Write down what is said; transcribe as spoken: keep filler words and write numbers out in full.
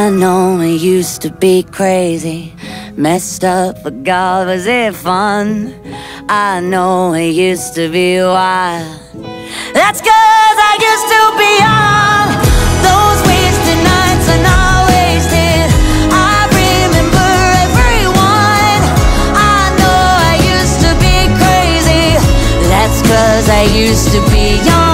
I know it used to be crazy, messed up, but God, was it fun? I know it used to be wild. That's 'cause I used to be young. Those wasted nights are not wasted. I remember everyone. I know I used to be crazy. That's 'cause I used to be young.